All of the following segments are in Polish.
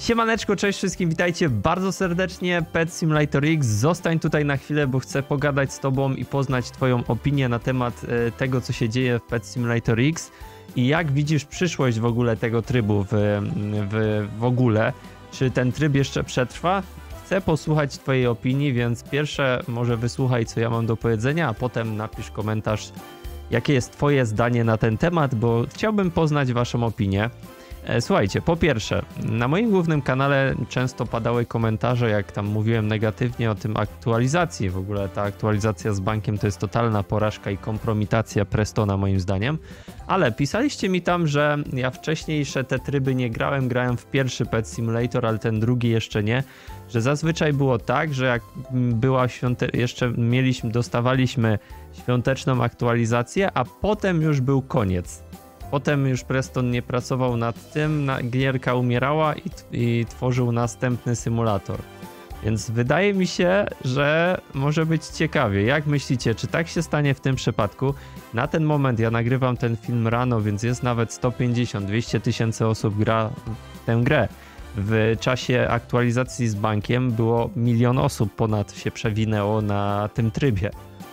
Siemaneczko, cześć wszystkim, witajcie bardzo serdecznie, Pet Simulator X. Zostań tutaj na chwilę, bo chcę pogadać z tobą i poznać twoją opinię na temat tego, co się dzieje w Pet Simulator X i jak widzisz przyszłość w ogóle tego trybu w ogóle. Czy ten tryb jeszcze przetrwa? Chcę posłuchać twojej opinii, więc pierwsze może wysłuchaj, co ja mam do powiedzenia, a potem napisz komentarz, jakie jest twoje zdanie na ten temat, bo chciałbym poznać waszą opinię. Słuchajcie, po pierwsze, na moim głównym kanale często padały komentarze, jak tam mówiłem negatywnie o tym aktualizacji. W ogóle ta aktualizacja z bankiem to jest totalna porażka i kompromitacja Prestona moim zdaniem. Ale pisaliście mi tam, że ja wcześniejsze te tryby nie grałem w pierwszy Pet Simulator, ale ten drugi jeszcze nie. Że zazwyczaj było tak, że jak była jeszcze dostawaliśmy świąteczną aktualizację, a potem już był koniec. Potem już Preston nie pracował nad tym, gierka umierała i tworzył następny symulator. Więc wydaje mi się, że może być ciekawie. Jak myślicie, czy tak się stanie w tym przypadku? Na ten moment ja nagrywam ten film rano, więc jest nawet 150-200 tysięcy osób gra w tę grę. W czasie aktualizacji z bankiem było 1 000 000 osób ponad się przewinęło na tym trybie.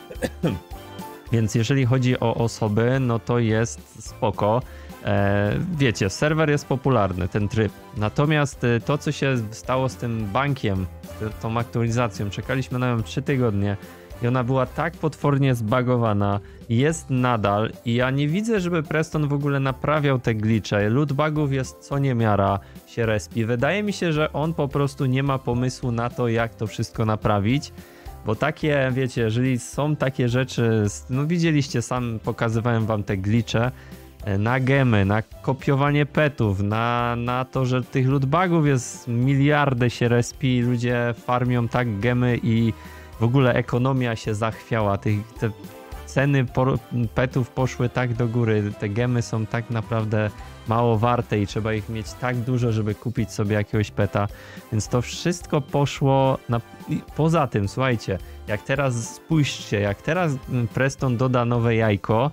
Więc jeżeli chodzi o osoby, no to jest spoko. Wiecie, serwer jest popularny, ten tryb. Natomiast to, co się stało z tym bankiem, tą aktualizacją, czekaliśmy na nią 3 tygodnie i ona była tak potwornie zbagowana, jest nadal i ja nie widzę, żeby Preston w ogóle naprawiał te glitche. Loot bugów jest co niemiara, się respi. Wydaje mi się, że on po prostu nie ma pomysłu na to, jak to wszystko naprawić. Bo takie, wiecie, jeżeli są takie rzeczy, no widzieliście, sam pokazywałem wam te glitche, na gemy, na kopiowanie petów, na to, że tych lootbugów jest miliardy się respi, ludzie farmią tak gemy i w ogóle ekonomia się zachwiała, te ceny petów poszły tak do góry, te gemy są tak naprawdę mało warte i trzeba ich mieć tak dużo, żeby kupić sobie jakiegoś peta, więc to wszystko poszło poza tym, słuchajcie, jak teraz spójrzcie, jak teraz Preston doda nowe jajko,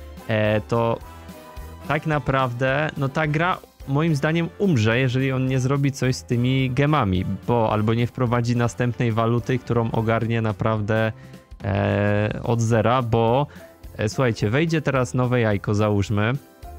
to tak naprawdę, no ta gra moim zdaniem umrze, jeżeli on nie zrobi coś z tymi gemami, albo nie wprowadzi następnej waluty, którą ogarnie naprawdę od zera, bo słuchajcie, wejdzie teraz nowe jajko, załóżmy,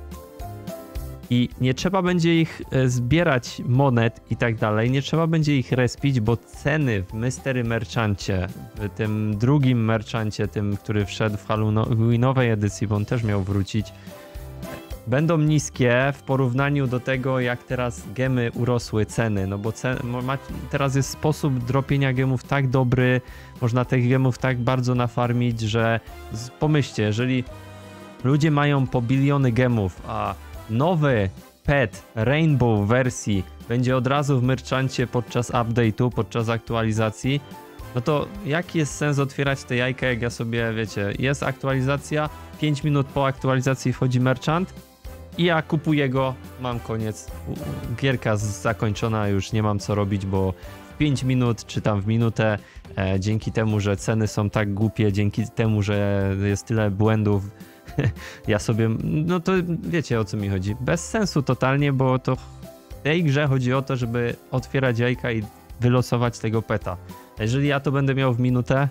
i nie trzeba będzie ich zbierać monet i tak dalej, nie trzeba będzie ich respić, bo ceny w Mystery Merchancie, w tym drugim merchancie, tym, który wszedł w Halloweenowej edycji, bo on też miał wrócić, będą niskie w porównaniu do tego, jak teraz gemy urosły ceny, no bo teraz jest sposób dropienia gemów tak dobry, można tych gemów tak bardzo nafarmić, że pomyślcie, jeżeli ludzie mają po biliony gemów, a nowy pet Rainbow wersji będzie od razu w merchancie podczas update'u, podczas aktualizacji, no to jaki jest sens otwierać te jajka, jak ja sobie, wiecie, jest aktualizacja, 5 minut po aktualizacji wchodzi merchant i ja kupuję go, mam koniec, gierka zakończona, już nie mam co robić, bo w 5 minut czy tam w minutę, dzięki temu, że ceny są tak głupie, dzięki temu, że jest tyle błędów, ja sobie, no to wiecie, o co mi chodzi. Bez sensu totalnie, bo to w tej grze chodzi o to, żeby otwierać jajka i wylosować tego peta. Jeżeli ja to będę miał w minutę,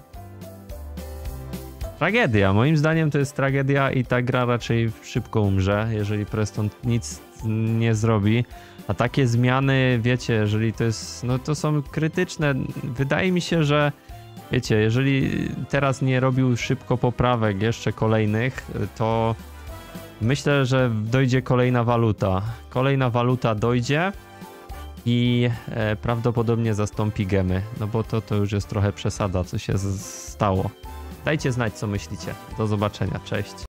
tragedia. Moim zdaniem to jest tragedia i ta gra raczej szybko umrze, jeżeli Preston nic nie zrobi. A takie zmiany, wiecie, jeżeli to jest, no to są krytyczne. Wydaje mi się, że wiecie, jeżeli teraz nie robił szybko poprawek jeszcze kolejnych, to myślę, że dojdzie kolejna waluta. Kolejna waluta dojdzie i prawdopodobnie zastąpi gemy, no bo to już jest trochę przesada, co się stało. Dajcie znać, co myślicie. Do zobaczenia, cześć.